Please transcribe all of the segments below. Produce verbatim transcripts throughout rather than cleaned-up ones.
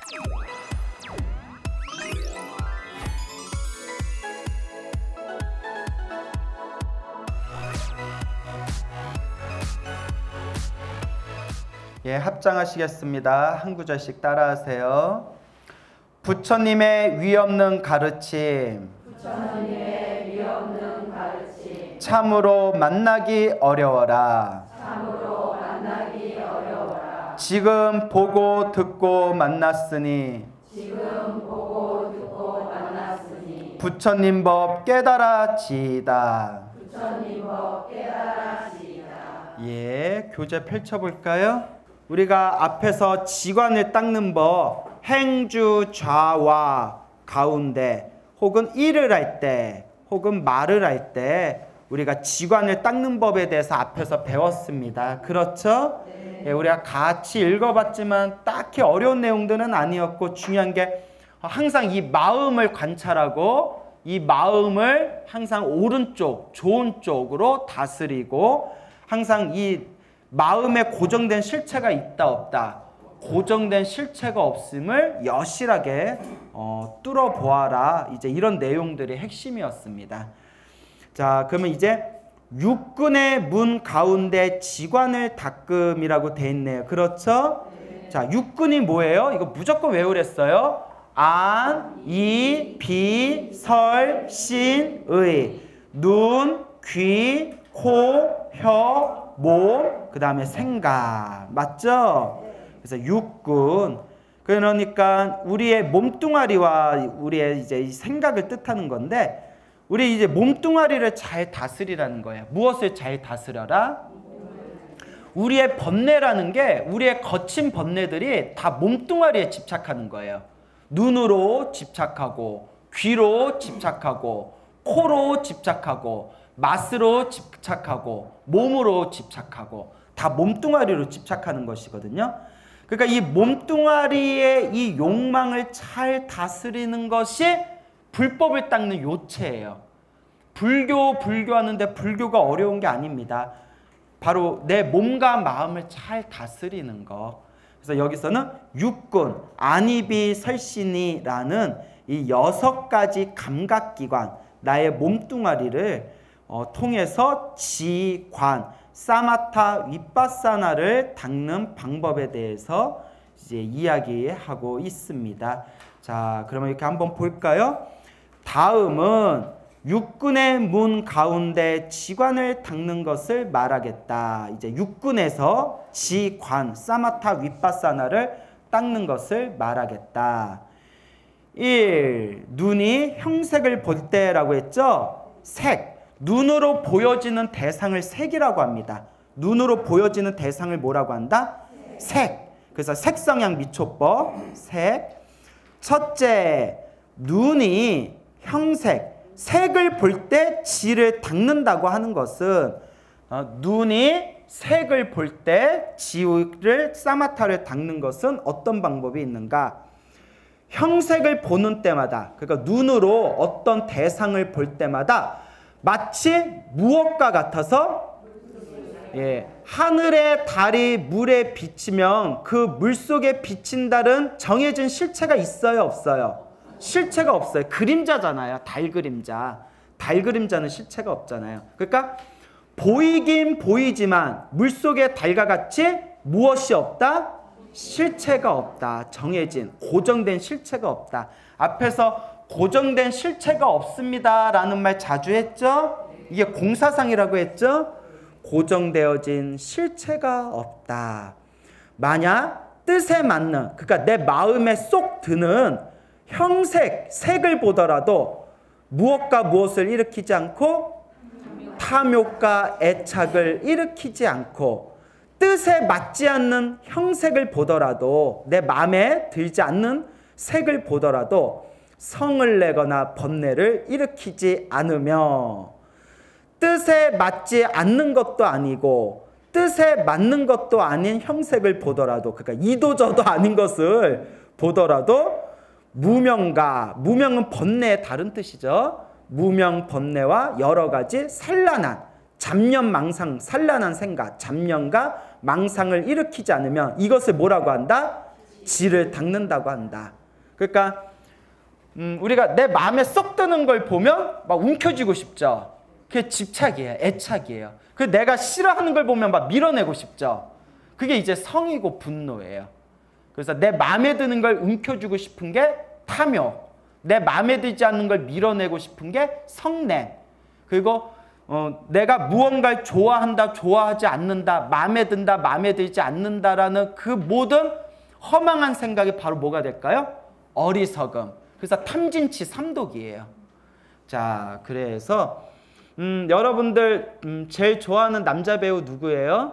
예, 합장하시겠습니다. 한 구절씩 따라하세요. 부처님의 위없는 가르침, 부처님의 위없는 가르침, 참으로 만나기 어려워라. 참으로 만나기 어려워라. 지금 보고 듣고 만났으니, 지금 보고 듣고 만났으니, 부처님 법 깨달아지이다. 부처님 법 깨달아지이다. 예, 교재 펼쳐볼까요? 우리가 앞에서 지관을 닦는 법, 행주 좌와 가운데 혹은 일을 할 때 혹은 말을 할 때 우리가 지관을 닦는 법에 대해서 앞에서 배웠습니다. 그렇죠? 네. 예, 우리가 같이 읽어봤지만 딱히 어려운 내용들은 아니었고, 중요한 게 항상 이 마음을 관찰하고 이 마음을 항상 오른쪽, 좋은 쪽으로 다스리고, 항상 이 마음에 고정된 실체가 있다 없다, 고정된 실체가 없음을 여실하게 어, 뚫어보아라. 이제 이런 내용들이 핵심이었습니다. 자, 그러면 이제 육근의 문 가운데 지관을 닦음이라고 돼 있네요. 그렇죠? 네. 자, 육근이 뭐예요? 이거 무조건 외우랬어요. 안, 이, 비, 설, 신, 의. 눈, 귀, 코, 혀, 몸, 그 다음에 생각. 맞죠? 그래서 육군. 그러니까 우리의 몸뚱아리와 우리의 이제 생각을 뜻하는 건데, 우리 이제 몸뚱아리를 잘 다스리라는 거예요. 무엇을 잘 다스려라? 우리의 번뇌라는 게, 우리의 거친 번뇌들이 다 몸뚱아리에 집착하는 거예요. 눈으로 집착하고, 귀로 집착하고, 코로 집착하고, 맛으로 집착하고, 몸으로 집착하고, 다 몸뚱아리로 집착하는 것이거든요. 그러니까 이 몸뚱아리의 이 욕망을 잘 다스리는 것이 불법을 닦는 요체예요. 불교, 불교 하는데 불교가 어려운 게 아닙니다. 바로 내 몸과 마음을 잘 다스리는 거. 그래서 여기서는 육군, 안이비 설신이라는 이 여섯 가지 감각기관, 나의 몸뚱아리를 어, 통해서 지관, 사마타 윗바사나를 닦는 방법에 대해서 이제 이야기하고 있습니다. 자, 그러면 이렇게 한번 볼까요? 다음은 육군의 문 가운데 지관을 닦는 것을 말하겠다. 이제 육군에서 지관, 사마타 윗바사나를 닦는 것을 말하겠다. 일. 눈이 형색을 볼 때라고 했죠? 색. 눈으로 보여지는 대상을 색이라고 합니다. 눈으로 보여지는 대상을 뭐라고 한다? 색. 그래서 색성향 미초법, 색. 첫째, 눈이 형색, 색을 볼 때 지를 닦는다고 하는 것은, 어, 눈이 색을 볼 때 지를, 사마타를 닦는 것은 어떤 방법이 있는가? 형색을 보는 때마다, 그러니까 눈으로 어떤 대상을 볼 때마다 마치 무엇과 같아서, 예, 하늘의 달이 물에 비치면 그 물속에 비친 달은 정해진 실체가 있어요, 없어요? 실체가 없어요. 그림자잖아요. 달 그림자. 달 그림자는 실체가 없잖아요. 그러니까 보이긴 보이지만 물속의 달과 같이 무엇이 없다? 실체가 없다. 정해진, 고정된 실체가 없다. 앞에서 고정된 실체가 없습니다 라는 말 자주 했죠? 이게 공사상이라고 했죠? 고정되어진 실체가 없다. 만약 뜻에 맞는, 그러니까 내 마음에 쏙 드는 형색, 색을 보더라도 무엇과 무엇을 일으키지 않고 탐욕과 애착을 일으키지 않고, 뜻에 맞지 않는 형색을 보더라도, 내 마음에 들지 않는 색을 보더라도 성을 내거나 번뇌를 일으키지 않으며, 뜻에 맞지 않는 것도 아니고 뜻에 맞는 것도 아닌 형색을 보더라도, 그러니까 이도저도 아닌 것을 보더라도 무명가, 무명은 번뇌의 다른 뜻이죠. 무명 번뇌와 여러 가지 산란한 잡념 망상, 산란한 생각, 잡념과 망상을 일으키지 않으면 이것을 뭐라고 한다? 지를 닦는다고 한다. 그러니까 음, 우리가 내 마음에 쏙 드는 걸 보면 막 움켜쥐고 싶죠. 그게 집착이에요. 애착이에요. 그 내가 싫어하는 걸 보면 막 밀어내고 싶죠. 그게 이제 성이고 분노예요. 그래서 내 마음에 드는 걸 움켜쥐고 싶은 게 탐욕, 내 마음에 들지 않는 걸 밀어내고 싶은 게 성냄, 그리고 어, 내가 무언가를 좋아한다, 좋아하지 않는다, 마음에 든다, 마음에 들지 않는다라는 그 모든 허망한 생각이 바로 뭐가 될까요? 어리석음. 그래서 탐진치 삼독이에요. 자, 그래서 음, 여러분들 음, 제일 좋아하는 남자 배우 누구예요?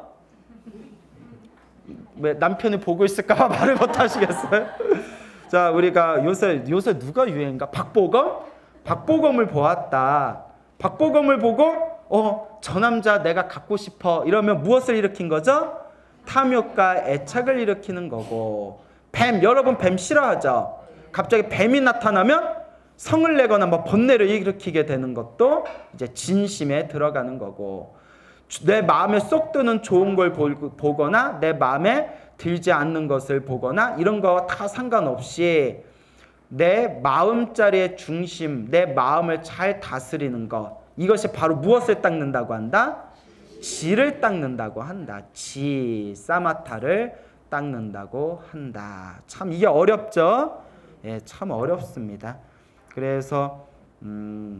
왜 남편이 보고 있을까 말을 못 하시겠어요? 자, 우리가 요새 요새 누가 유행인가? 박보검? 박보검을 보았다. 박보검을 보고 어, 저 남자 내가 갖고 싶어 이러면 무엇을 일으킨 거죠? 탐욕과 애착을 일으키는 거고. 뱀, 여러분 뱀 싫어하죠? 갑자기 뱀이 나타나면 성을 내거나 뭐 번뇌를 일으키게 되는 것도 이제 진심에 들어가는 거고. 내 마음에 쏙 드는 좋은 걸 보거나 내 마음에 들지 않는 것을 보거나 이런 거 다 상관없이 내 마음자리의 중심, 내 마음을 잘 다스리는 것, 이것이 바로 무엇을 닦는다고 한다? 지를 닦는다고 한다. 지, 사마타를 닦는다고 한다. 참 이게 어렵죠? 예, 참 어렵습니다. 그래서 음,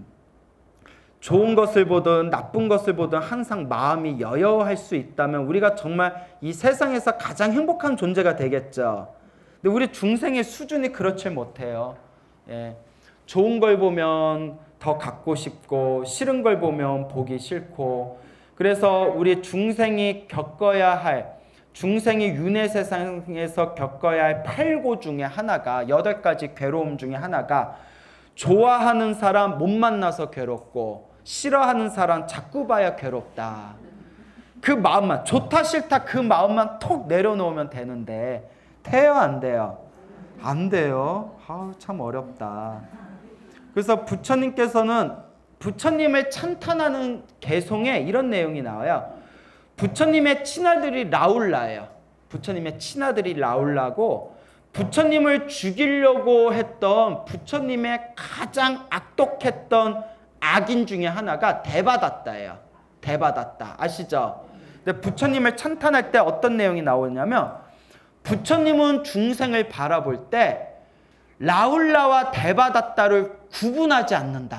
좋은 것을 보든 나쁜 것을 보든 항상 마음이 여여할 수 있다면 우리가 정말 이 세상에서 가장 행복한 존재가 되겠죠. 근데 우리 중생의 수준이 그렇지 못해요. 예, 좋은 걸 보면 더 갖고 싶고 싫은 걸 보면 보기 싫고. 그래서 우리 중생이 겪어야 할, 중생이 윤회 세상에서 겪어야 할 팔고 중에 하나가, 여덟 가지 괴로움 중에 하나가 좋아하는 사람 못 만나서 괴롭고 싫어하는 사람 자꾸 봐야 괴롭다. 그 마음만, 좋다 싫다 그 마음만 톡 내려놓으면 되는데 돼요 안 돼요? 안 돼요. 아우, 참 어렵다. 그래서 부처님께서는 부처님을 찬탄하는 개송에 이런 내용이 나와요. 부처님의 친아들이 라울라예요. 부처님의 친아들이 라울라고 부처님을 죽이려고 했던 부처님의 가장 악독했던 악인 중에 하나가 대바다타예요. 대바다타 아시죠? 근데 부처님을 찬탄할 때 어떤 내용이 나오냐면 부처님은 중생을 바라볼 때 라울라와 대바다타를 구분하지 않는다.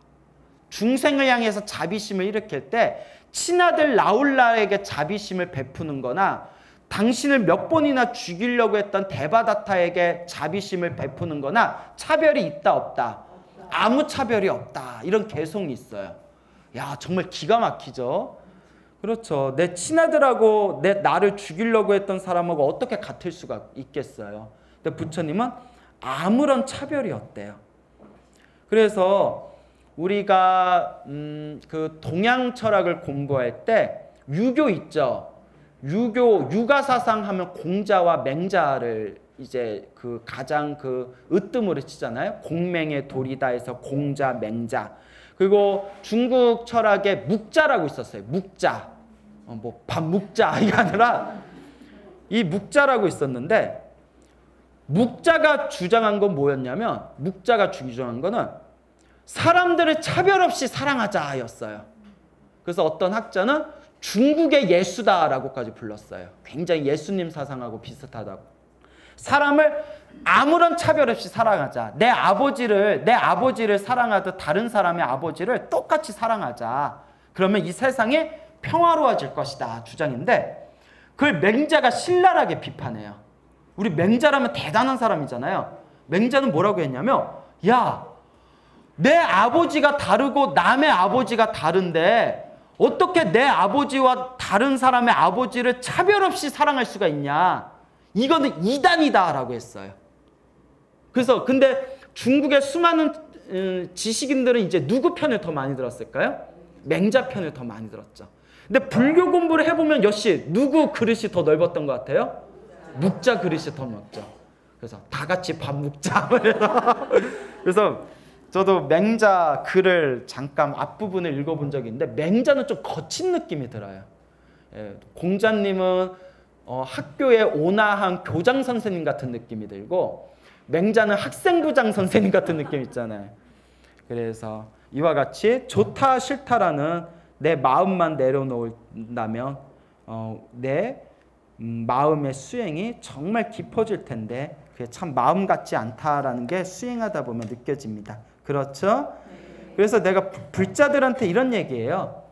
중생을 향해서 자비심을 일으킬 때 친아들 라울라에게 자비심을 베푸는 거나 당신을 몇 번이나 죽이려고 했던 대바다타에게 자비심을 베푸는 거나 차별이 있다 없다? 아무 차별이 없다. 이런 개송이 있어요. 야, 정말 기가 막히죠? 그렇죠. 내 친아들하고 내 나를 죽이려고 했던 사람하고 어떻게 같을 수가 있겠어요? 근데 부처님은 아무런 차별이 없대요. 그래서 우리가 음, 그 동양 철학을 공부할 때 유교 있죠. 유교 유가 사상 하면 공자와 맹자를 이제 그 가장 그 으뜸으로 치잖아요. 공맹의 도리다 해서 공자, 맹자. 그리고 중국 철학에 묵자라고 있었어요. 묵자. 어, 뭐 밥 묵자 이게 아니라 이 묵자라고 있었는데 묵자가 주장한 건 뭐였냐면 묵자가 주장한 거는 사람들을 차별 없이 사랑하자였어요. 그래서 어떤 학자는 중국의 예수다라고까지 불렀어요. 굉장히 예수님 사상하고 비슷하다고. 사람을 아무런 차별 없이 사랑하자. 내 아버지를 내 아버지를 사랑하듯 다른 사람의 아버지를 똑같이 사랑하자. 그러면 이 세상이 평화로워질 것이다 주장인데 그걸 맹자가 신랄하게 비판해요. 우리 맹자라면 대단한 사람이잖아요. 맹자는 뭐라고 했냐면 야, 내 아버지가 다르고 남의 아버지가 다른데 어떻게 내 아버지와 다른 사람의 아버지를 차별 없이 사랑할 수가 있냐. 이거는 이단이다 라고 했어요. 그래서 근데 중국의 수많은 지식인들은 이제 누구 편을 더 많이 들었을까요? 맹자 편을 더 많이 들었죠. 근데 불교 공부를 해보면 역시 누구 그릇이 더 넓었던 것 같아요? 묵자 그릇이 더 넓죠. 그래서 다 같이 밥 먹자. 그래서 저도 맹자 글을 잠깐 앞부분을 읽어본 적이 있는데 맹자는 좀 거친 느낌이 들어요. 예, 공자님은 어, 학교에 온화한 교장 선생님 같은 느낌이 들고 맹자는 학생부장 선생님 같은 느낌 있잖아요. 그래서 이와 같이 좋다 싫다라는 내 마음만 내려놓는다면 어, 내 음, 마음의 수행이 정말 깊어질 텐데 그게 참 마음 같지 않다라는 게 수행하다 보면 느껴집니다. 그렇죠? 그래서 내가 불자들한테 이런 얘기예요.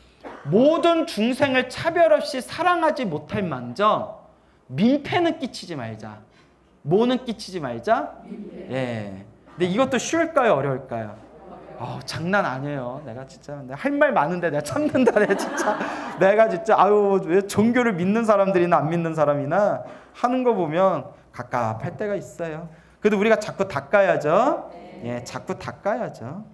모든 중생을 차별 없이 사랑하지 못할 만정 민폐는 끼치지 말자. 뭐는 끼치지 말자? 예. 근데 이것도 쉬울까요? 어려울까요? 어, 장난 아니에요. 내가 진짜 할 말 많은데 내가 참는다. 내가 진짜 내가 진짜 아유 왜 종교를 믿는 사람들이나 안 믿는 사람이나 하는 거 보면 갑갑할 때가 있어요. 그래도 우리가 자꾸 닦아야죠. 예, 자꾸 닦아야죠.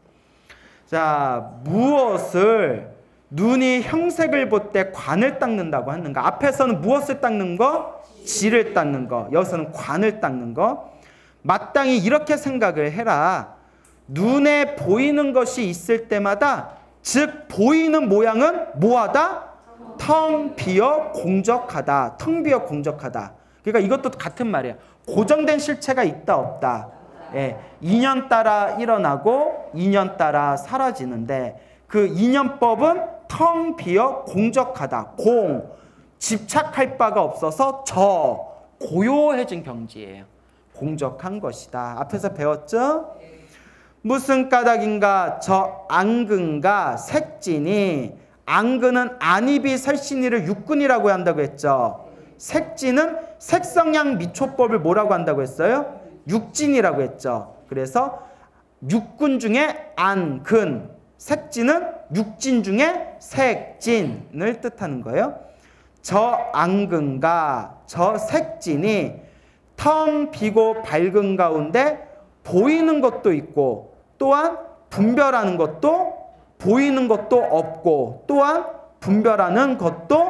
자, 무엇을 눈이 형색을 볼 때 관을 닦는다고 하는가? 앞에서는 무엇을 닦는 거? 질을 닦는 거. 여기서는 관을 닦는 거. 마땅히 이렇게 생각을 해라. 눈에 보이는 것이 있을 때마다 즉 보이는 모양은 뭐하다? 텅 비어 공적하다. 텅 비어 공적하다. 그러니까 이것도 같은 말이야. 고정된 실체가 있다 없다. 예, 인연 따라 일어나고 인연 따라 사라지는데 그 인연법은 텅 비어 공적하다. 공, 집착할 바가 없어서 저, 고요해진 경지예요. 공적한 것이다. 앞에서 배웠죠? 무슨 까닭인가? 저 앙근과 색진이, 앙근은 안입이 설신이를 육근이라고 한다고 했죠. 색진은 색성향 미초법을 뭐라고 한다고 했어요? 육진이라고 했죠. 그래서 육군 중에 안근, 색진은 육진 중에 색진을 뜻하는 거예요. 저 앙근과 저 색진이 텅 비고 밝은 가운데 보이는 것도 있고 또한 분별하는 것도 보이는 것도 없고 또한 분별하는 것도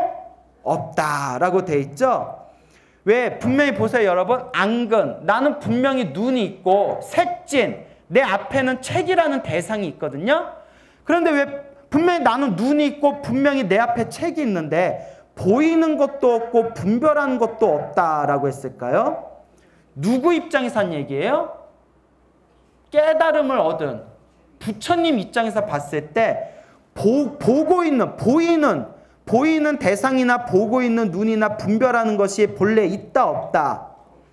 없다라고 돼 있죠. 왜? 분명히 보세요 여러분. 앙근, 나는 분명히 눈이 있고 색진, 내 앞에는 책이라는 대상이 있거든요. 그런데 왜 분명히 나는 눈이 있고 분명히 내 앞에 책이 있는데 보이는 것도 없고 분별하는 것도 없다라고 했을까요? 누구 입장에서 한 얘기예요? 깨달음을 얻은 부처님 입장에서 봤을 때 보, 보고 있는, 보이는, 보이는 대상이나 보고 있는 눈이나 분별하는 것이 본래 있다 없다.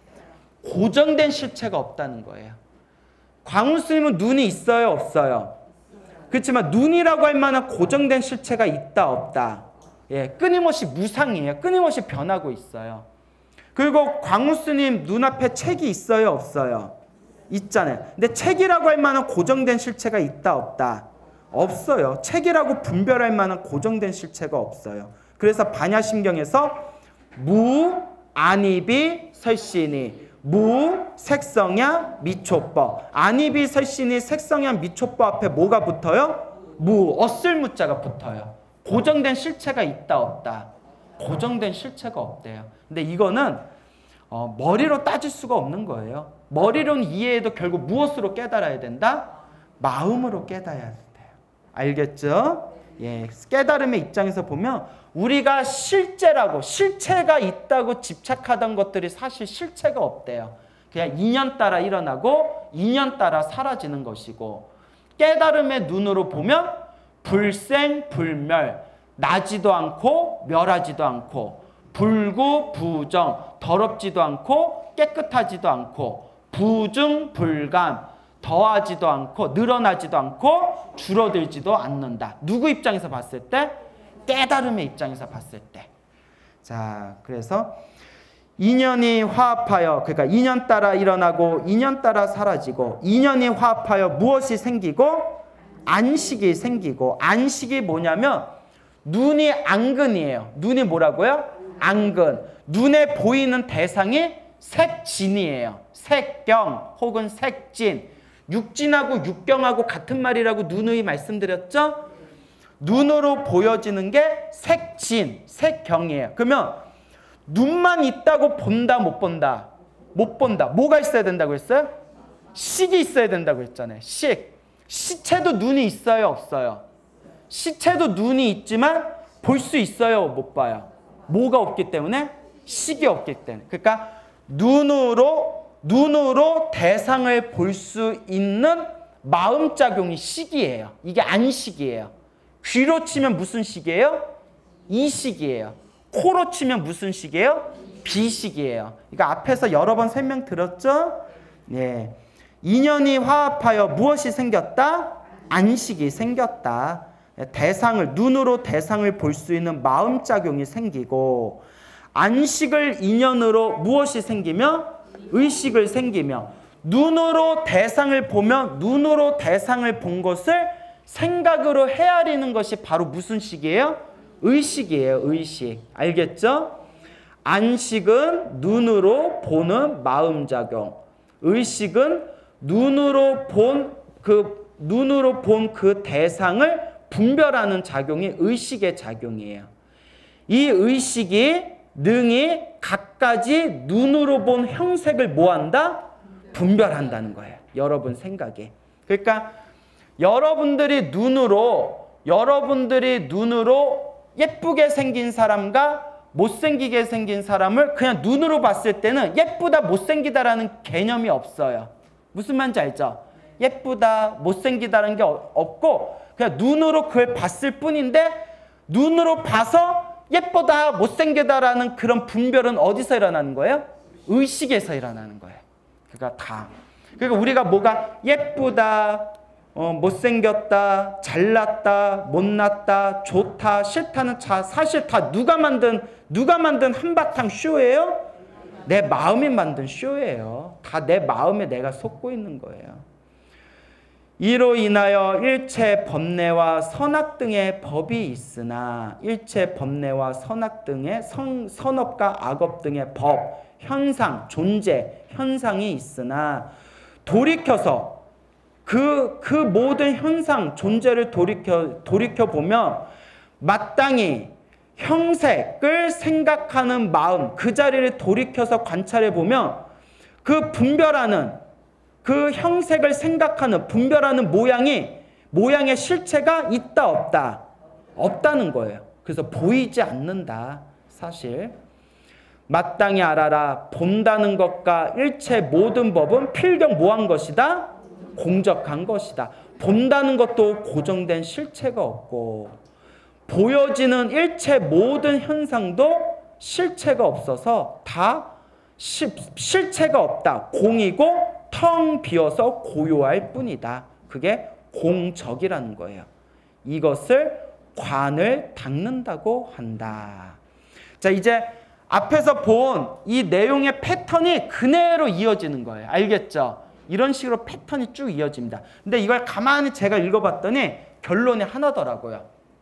고정된 실체가 없다는 거예요. 광운 스님은 눈이 있어요 없어요? 그렇지만 눈이라고 할 만한 고정된 실체가 있다 없다. 예, 끊임없이 무상이에요. 끊임없이 변하고 있어요. 그리고 광운 스님 눈앞에 책이 있어요 없어요? 있잖아요. 근데 책이라고 할 만한 고정된 실체가 있다 없다? 없어요. 책이라고 분별할 만한 고정된 실체가 없어요. 그래서 반야심경에서 무 안입이 설신이 무 색성야 미초법. 안입이 설신이 색성야 미초법 앞에 뭐가 붙어요? 무, 어쓸 무자가 붙어요. 고정된 실체가 있다 없다? 고정된 실체가 없대요. 근데 이거는 어, 머리로 따질 수가 없는 거예요. 머리로는 이해해도 결국 무엇으로 깨달아야 된다? 마음으로 깨달아야 돼요. 알겠죠? 예, 깨달음의 입장에서 보면 우리가 실제라고, 실체가 있다고 집착하던 것들이 사실 실체가 없대요. 그냥 인연 따라 일어나고 인연 따라 사라지는 것이고, 깨달음의 눈으로 보면 불생 불멸, 나지도 않고 멸하지도 않고, 불구 부정, 더럽지도 않고 깨끗하지도 않고, 부중 불감, 더하지도 않고 늘어나지도 않고 줄어들지도 않는다. 누구 입장에서 봤을 때? 깨달음의 입장에서 봤을 때. 자, 그래서 인연이 화합하여, 그러니까 인연 따라 일어나고 인연 따라 사라지고, 인연이 화합하여 무엇이 생기고? 안식이 생기고. 안식이 뭐냐면 눈이 앙근이에요. 눈이 뭐라고요? 앙근. 눈에 보이는 대상이 색진이에요. 색경 혹은 색진. 육진하고 육경하고 같은 말이라고 누누이 말씀드렸죠? 눈으로 보여지는 게 색진, 색경이에요. 그러면 눈만 있다고 본다 못 본다? 못 본다. 뭐가 있어야 된다고 했어요? 식이 있어야 된다고 했잖아요. 식. 시체도 눈이 있어요 없어요? 시체도 눈이 있지만 볼 수 있어요 못 봐요? 뭐가 없기 때문에? 식이 없기 때문에. 그러니까 눈으로 눈으로 대상을 볼 수 있는 마음작용이 식이에요. 이게 안식이에요. 귀로 치면 무슨 식이에요? 이식이에요. 코로 치면 무슨 식이에요? 비식이에요. 이거 앞에서 여러 번 설명 들었죠? 네. 인연이 화합하여 무엇이 생겼다? 안식이 생겼다. 대상을, 눈으로 대상을 볼 수 있는 마음작용이 생기고, 안식을 인연으로 무엇이 생기며? 의식을 생기며, 눈으로 대상을 보면 눈으로 대상을 본 것을 생각으로 헤아리는 것이 바로 무슨 식이에요? 의식이에요. 의식. 알겠죠? 안식은 눈으로 보는 마음작용, 의식은 눈으로 본 그 눈으로 본 그 대상을 분별하는 작용이 의식의 작용이에요. 이 의식이 능히 갖가지 눈으로 본 형색을 뭐한다? 분별한다는 거예요. 여러분 생각에. 그러니까 여러분들이 눈으로 여러분들이 눈으로 예쁘게 생긴 사람과 못생기게 생긴 사람을 그냥 눈으로 봤을 때는 예쁘다 못생기다라는 개념이 없어요. 무슨 말인지 알죠? 예쁘다 못생기다라는 게 없고 그냥 눈으로 그걸 봤을 뿐인데, 눈으로 봐서 예쁘다 못생기다라는 그런 분별은 어디서 일어나는 거예요? 의식에서 일어나는 거예요. 그러니까 다. 그러니까 우리가 뭐가 예쁘다, 어, 못생겼다, 잘났다, 못났다, 좋다, 싫다는 차 사실 다 누가 만든 누가 만든 한바탕 쇼예요? 내 마음이 만든 쇼예요. 다 내 마음에 내가 속고 있는 거예요. 이로 인하여 일체 법례와 선악 등의 법이 있으나, 일체 법례와 선악 등의 선, 선업과 악업 등의 법, 현상, 존재, 현상이 있으나 돌이켜서 그, 그 모든 현상, 존재를 돌이켜, 돌이켜보면 마땅히 형색을 생각하는 마음, 그 자리를 돌이켜서 관찰해보면 그 분별하는, 그 형색을 생각하는, 분별하는 모양이, 모양의 실체가 있다, 없다? 없다는 거예요. 그래서 보이지 않는다, 사실. 마땅히 알아라. 본다는 것과 일체 모든 법은 필경 뭐한 것이다? 공적한 것이다. 본다는 것도 고정된 실체가 없고, 보여지는 일체 모든 현상도 실체가 없어서 다 시, 실체가 없다. 공이고 텅 비어서 고요할 뿐이다. 그게 공적이라는 거예요. 이것을 관을 닦는다고 한다. 자, 이제 앞에서 본 이 내용의 패턴이 그대로 이어지는 거예요. 알겠죠? 이런 식으로 패턴이 쭉 이어집니다. 근데 이걸 가만히 제가 읽어봤더니 결론이 하나더라고요.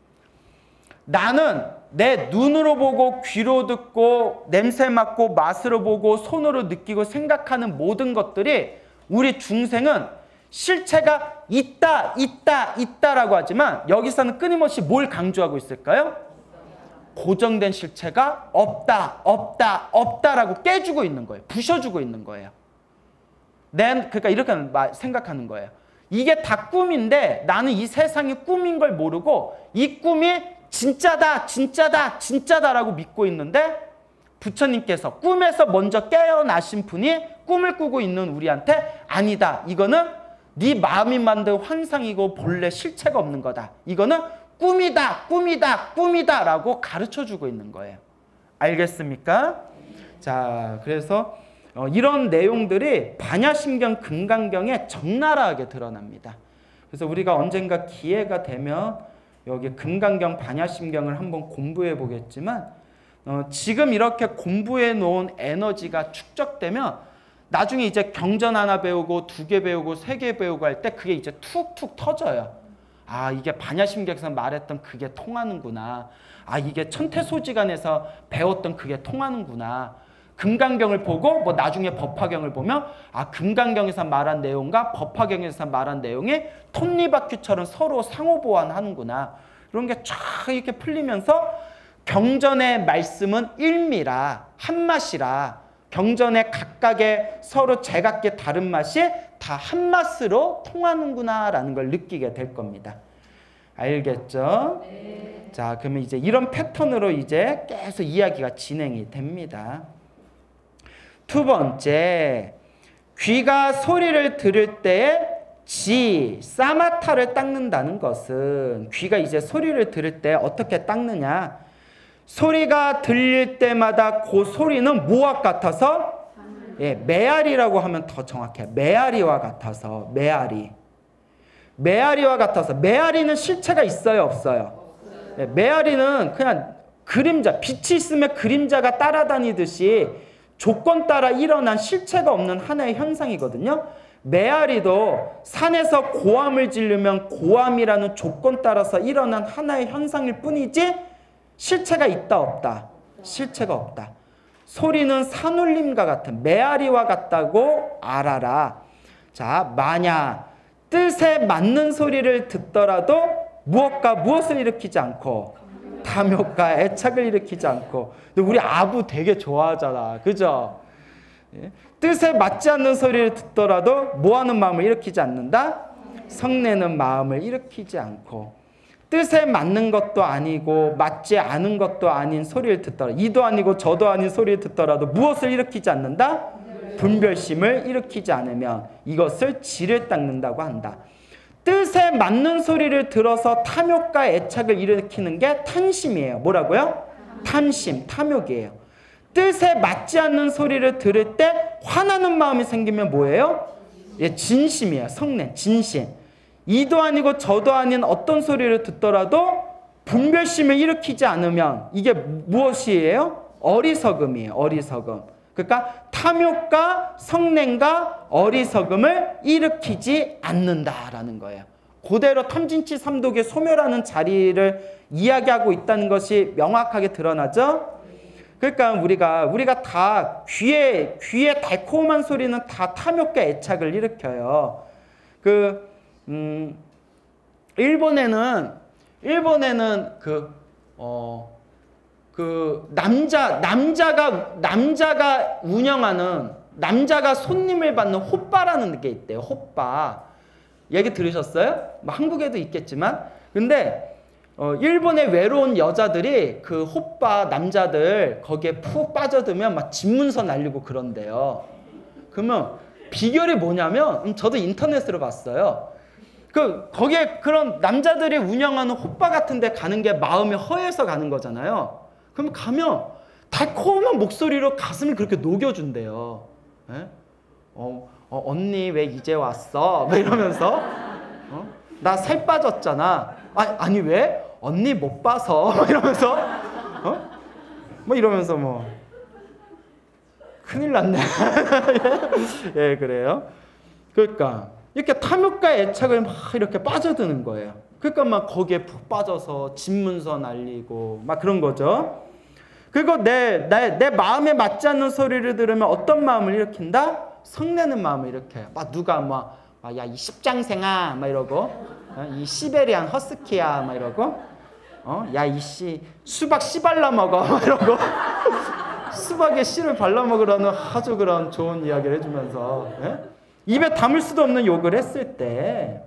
나는 내 눈으로 보고 귀로 듣고 냄새 맡고 맛으로 보고 손으로 느끼고 생각하는 모든 것들이, 우리 중생은 실체가 있다, 있다, 있다라고 하지만 여기서는 끊임없이 뭘 강조하고 있을까요? 고정된 실체가 없다, 없다, 없다라고 깨주고 있는 거예요. 부셔주고 있는 거예요. 난 그러니까 이렇게 생각하는 거예요. 이게 다 꿈인데 나는 이 세상이 꿈인 걸 모르고 이 꿈이 진짜다, 진짜다, 진짜다라고 믿고 있는데, 부처님께서 꿈에서 먼저 깨어나신 분이 꿈을 꾸고 있는 우리한테 아니다, 이거는 네 마음이 만든 환상이고 본래 실체가 없는 거다, 이거는 꿈이다, 꿈이다, 꿈이다 라고 가르쳐주고 있는 거예요. 알겠습니까? 자, 그래서 어, 이런 내용들이 반야심경 금강경에 적나라하게 드러납니다. 그래서 우리가 언젠가 기회가 되면 여기 금강경 반야심경을 한번 공부해 보겠지만, 어, 지금 이렇게 공부해 놓은 에너지가 축적되면 나중에 이제 경전 하나 배우고 두 개 배우고 세 개 배우고 할 때 그게 이제 툭툭 터져요. 아, 이게 반야심경에서 말했던 그게 통하는구나. 아, 이게 천태소지간에서 배웠던 그게 통하는구나. 금강경을 보고 뭐 나중에 법화경을 보면 아, 금강경에서 말한 내용과 법화경에서 말한 내용이 톱니바퀴처럼 서로 상호보완하는구나. 이런 게 쫙 이렇게 풀리면서 경전의 말씀은 일미라, 한맛이라, 경전의 각각의 서로 제각기 다른 맛이 다 한맛으로 통하는구나라는 걸 느끼게 될 겁니다. 알겠죠? 네. 자, 그러면 이제 이런 패턴으로 이제 계속 이야기가 진행이 됩니다. 두 번째, 귀가 소리를 들을 때에 지, 사마타를 닦는다는 것은 귀가 이제 소리를 들을 때 어떻게 닦느냐? 소리가 들릴 때마다 그 소리는 뭐와 같아서? 예, 메아리라고 하면 더 정확해요. 메아리와 같아서, 메아리. 메아리와 같아서, 메아리는 실체가 있어요, 없어요? 예, 메아리는 그냥 그림자, 빛이 있으면 그림자가 따라다니듯이 조건 따라 일어난 실체가 없는 하나의 현상이거든요. 메아리도 산에서 고함을 지르면 고함이라는 조건 따라서 일어난 하나의 현상일 뿐이지 실체가 있다 없다? 실체가 없다. 소리는 산울림과 같은 메아리와 같다고 알아라. 자, 만약 뜻에 맞는 소리를 듣더라도 무엇과 무엇을 일으키지 않고 탐욕과 애착을 일으키지 않고. 근데 우리 아부 되게 좋아하잖아. 그죠? 예? 뜻에 맞지 않는 소리를 듣더라도 뭐하는 마음을 일으키지 않는다? 성내는 마음을 일으키지 않고. 뜻에 맞는 것도 아니고 맞지 않은 것도 아닌 소리를 듣더라도, 이도 아니고 저도 아닌 소리를 듣더라도 무엇을 일으키지 않는다? 분별심을 일으키지 않으면 이것을 지를 닦는다고 한다. 뜻에 맞는 소리를 들어서 탐욕과 애착을 일으키는 게 탐심이에요. 뭐라고요? 탐심, 탐욕이에요. 뜻에 맞지 않는 소리를 들을 때 화나는 마음이 생기면 뭐예요? 예, 진심이에요. 성냄, 진심. 이도 아니고 저도 아닌 어떤 소리를 듣더라도 분별심을 일으키지 않으면 이게 무엇이에요? 어리석음이에요. 어리석음. 그러니까 탐욕과 성냄과 어리석음을 일으키지 않는다라는 거예요. 그대로 탐진치 삼독의 소멸하는 자리를 이야기하고 있다는 것이 명확하게 드러나죠. 그러니까 우리가 우리가 다 귀에 귀에 달콤한 소리는 다 탐욕과 애착을 일으켜요. 그 음, 일본에는 일본에는 그 어. 그 남자 남자가 남자가 운영하는 남자가 손님을 받는 호빠라는 게 있대요. 호빠. 얘기 들으셨어요? 뭐 한국에도 있겠지만. 근데 어, 일본의 외로운 여자들이 그 호빠 남자들 거기에 푹 빠져들면 막 집문서 날리고 그런대요. 그러면 비결이 뭐냐면 음, 저도 인터넷으로 봤어요. 그 거기에 그런 남자들이 운영하는 호빠 같은 데 가는 게 마음이 허해서 가는 거잖아요. 그럼 가면 달콤한 목소리로 가슴이 그렇게 녹여준대요. 예? 어, 어, 언니 왜 이제 왔어? 뭐 이러면서 어? 나 살 빠졌잖아. 아, 아니 왜? 언니 못 봐서. 뭐 이러면서 어? 뭐 이러면서 뭐 큰일 났네. 예, 그래요. 그러니까 이렇게 탐욕과 애착을 막 이렇게 빠져드는 거예요. 그러니까 막 거기에 푹 빠져서 집문서 날리고 막 그런 거죠. 그리고 내, 내, 내 마음에 맞지 않는 소리를 들으면 어떤 마음을 일으킨다? 성내는 마음을 일으켜요. 막 누가 막, 야, 이 십장생아, 막 이러고, 어? 이 시베리안 허스키야, 막 이러고, 어? 야, 이 씨, 수박 씨 발라 먹어, 막 이러고, 수박에 씨를 발라 먹으라는 아주 그런 좋은 이야기를 해주면서, 예? 입에 담을 수도 없는 욕을 했을 때,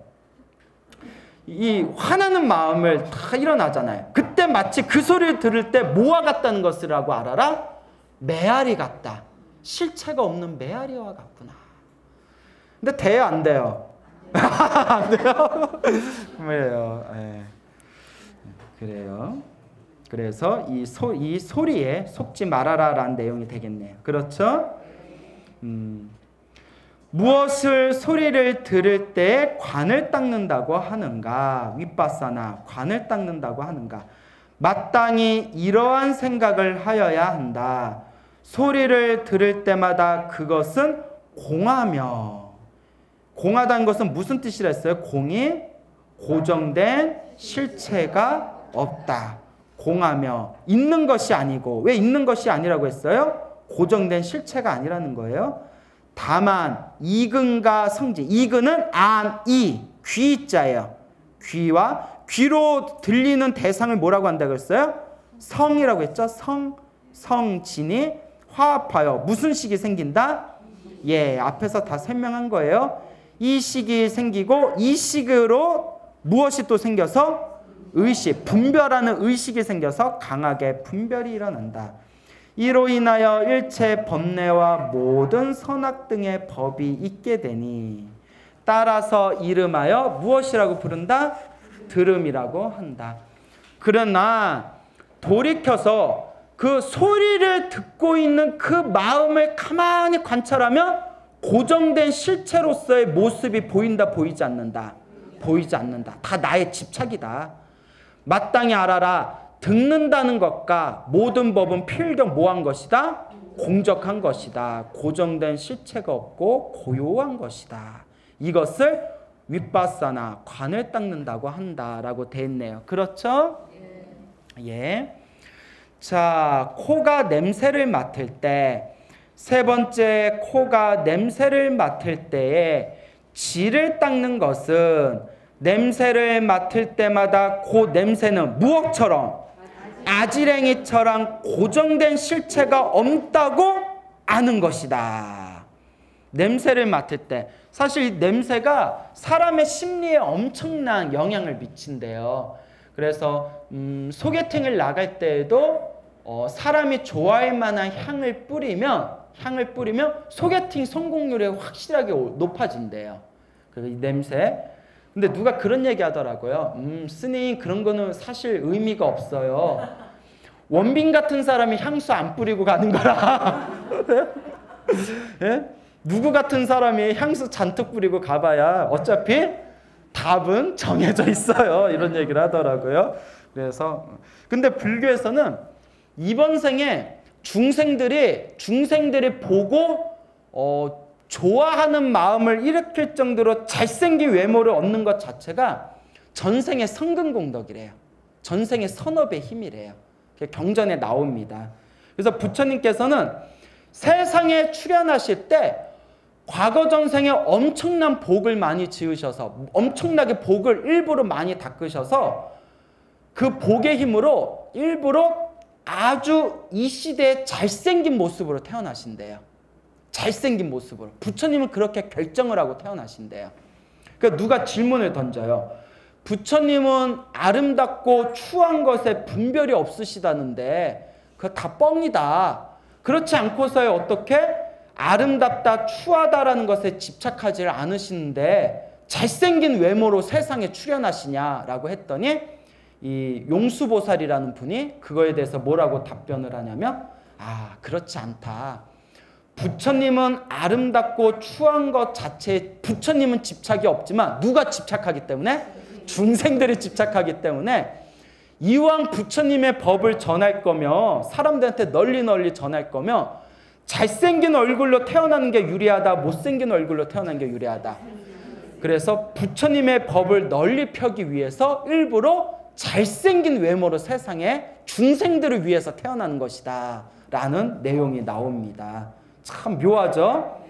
이 화나는 마음을 다 일어나잖아요. 그때 마치 그 소리를 들을 때 뭐와 같다는 것을 하고 알아라? 메아리 같다. 실체가 없는 메아리와 같구나. 근데 돼요, 안 돼요? 안 돼요? 그래요. 네. 그래요. 그래서 이, 소, 이 소리에 속지 말아라라는 내용이 되겠네요. 그렇죠? 음. 무엇을 소리를 들을 때 관을 닦는다고 하는가? 윗바사나 관을 닦는다고 하는가? 마땅히 이러한 생각을 하여야 한다. 소리를 들을 때마다 그것은 공하며, 공하다는 것은 무슨 뜻이라 했어요? 공이 고정된 실체가 없다. 공하며 있는 것이 아니고, 왜 있는 것이 아니라고 했어요? 고정된 실체가 아니라는 거예요. 다만 이근과 성지, 이근은 안, 이, 귀자예요. 귀와 귀로 들리는 대상을 뭐라고 한다고 했어요? 성이라고 했죠. 성, 성진이 화합하여 무슨 식이 생긴다? 예, 앞에서 다 설명한 거예요. 이 식이 생기고 이 식으로 무엇이 또 생겨서 의식, 분별하는 의식이 생겨서 강하게 분별이 일어난다. 이로 인하여 일체 법례와 모든 선악 등의 법이 있게 되니 따라서 이름하여 무엇이라고 부른다? 들음이라고 한다. 그러나 돌이켜서 그 소리를 듣고 있는 그 마음을 가만히 관찰하면 고정된 실체로서의 모습이 보인다, 보이지 않는다? 보이지 않는다. 다 나의 집착이다. 마땅히 알아라. 듣는다는 것과 모든 법은 필경 뭐한 것이다? 공적한 것이다. 고정된 실체가 없고 고요한 것이다. 이것을 윗바사나 관을 닦는다고 한다라고 돼 있네요. 그렇죠? 예. 자, 코가 냄새를 맡을 때, 세 번째, 코가 냄새를 맡을 때에 지를 닦는 것은 냄새를 맡을 때마다 그 냄새는 무엇처럼? 아지랭이처럼 고정된 실체가 없다고 아는 것이다. 냄새를 맡을 때, 사실 이 냄새가 사람의 심리에 엄청난 영향을 미친대요. 그래서 음, 소개팅을 나갈 때에도 어, 사람이 좋아할 만한 향을 뿌리면 향을 뿌리면 소개팅 성공률이 확실하게 높아진대요. 그래서 이 냄새. 근데 누가 그런 얘기 하더라고요. 음, 스님, 그런 거는 사실 의미가 없어요. 원빈 같은 사람이 향수 안 뿌리고 가는 거라. 예? 누구 같은 사람이 향수 잔뜩 뿌리고 가봐야 어차피 답은 정해져 있어요. 이런 얘기를 하더라고요. 그래서 근데 불교에서는 이번 생에 중생들이 중생들이 보고 어, 좋아하는 마음을 일으킬 정도로 잘생긴 외모를 얻는 것 자체가 전생의 성근공덕이래요. 전생의 선업의 힘이래요. 경전에 나옵니다. 그래서 부처님께서는 세상에 출현하실 때 과거 전생에 엄청난 복을 많이 지으셔서 엄청나게 복을 일부러 많이 닦으셔서 그 복의 힘으로 일부러 아주 이 시대에 잘생긴 모습으로 태어나신대요. 잘생긴 모습으로. 부처님은 그렇게 결정을 하고 태어나신대요. 그러니까 누가 질문을 던져요. 부처님은 아름답고 추한 것에 분별이 없으시다는데 그거 다 뻥이다. 그렇지 않고서야 어떻게 아름답다, 추하다라는 것에 집착하지 않으시는데 잘생긴 외모로 세상에 출현하시냐라고 했더니 이 용수보살이라는 분이 그거에 대해서 뭐라고 답변을 하냐면 아, 그렇지 않다. 부처님은 아름답고 추한 것 자체에 부처님은 집착이 없지만 누가 집착하기 때문에? 중생들이 집착하기 때문에 이왕 부처님의 법을 전할 거면 사람들한테 널리 널리 전할 거면 잘생긴 얼굴로 태어나는 게 유리하다, 못생긴 얼굴로 태어나는 게 유리하다. 그래서 부처님의 법을 널리 펴기 위해서 일부러 잘생긴 외모로 세상에 중생들을 위해서 태어나는 것이다 라는 내용이 나옵니다. 참 묘하죠?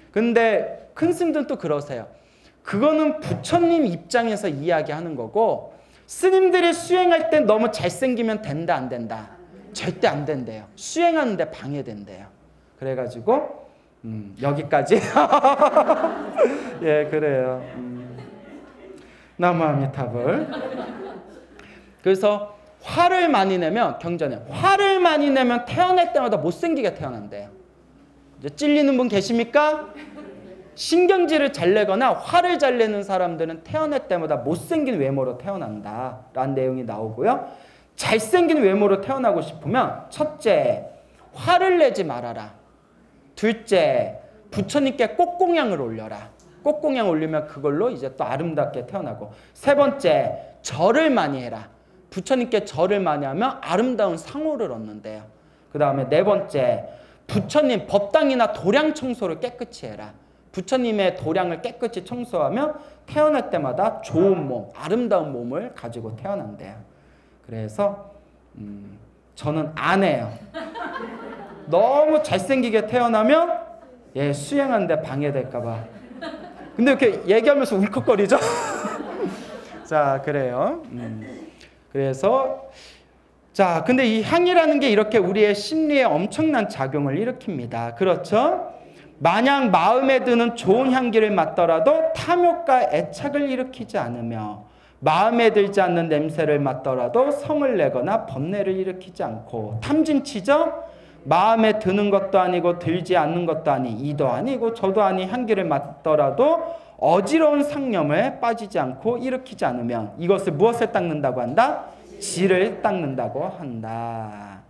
근데 큰 스님들은 또 그러세요. 그거는 부처님 입장에서 이야기하는 거고 스님들이 수행할 때 너무 잘생기면 된다 안 된다? 절대 안 된대요. 수행하는데 방해된대요. 그래가지고 음, 여기까지. 예, 그래요. 음. 나무아미타불. 그래서 화를 많이 내면 경전에 화를 많이 내면 태어날 때마다 못생기게 태어난대요. 이제 찔리는 분 계십니까? 신경질을 잘 내거나 화를 잘 내는 사람들은 태어날 때마다 못생긴 외모로 태어난다 라는 내용이 나오고요. 잘생긴 외모로 태어나고 싶으면 첫째, 화를 내지 말아라. 둘째, 부처님께 꽃공양을 올려라. 꽃공양 올리면 그걸로 이제 또 아름답게 태어나고. 세 번째, 절을 많이 해라. 부처님께 절을 많이 하면 아름다운 상호를 얻는데요. 그 다음에 네 번째, 부처님 법당이나 도량 청소를 깨끗이 해라. 부처님의 도량을 깨끗이 청소하면 태어날 때마다 좋은 몸, 아름다운 몸을 가지고 태어난대요. 그래서 음, 저는 안 해요. 너무 잘생기게 태어나면 예, 수행하는데 방해될까 봐. 근데 이렇게 얘기하면서 울컥거리죠? 자, 그래요. 음, 그래서 자, 근데 이 향이라는 게 이렇게 우리의 심리에 엄청난 작용을 일으킵니다. 그렇죠? 만약 마음에 드는 좋은 향기를 맡더라도 탐욕과 애착을 일으키지 않으며 마음에 들지 않는 냄새를 맡더라도 성을 내거나 번뇌를 일으키지 않고 탐진치죠? 마음에 드는 것도 아니고 들지 않는 것도 아니 이도 아니고 저도 아니 향기를 맡더라도 어지러운 상념에 빠지지 않고 일으키지 않으면 이것을 무엇을 닦는다고 한다? 지를 닦는다고 한다.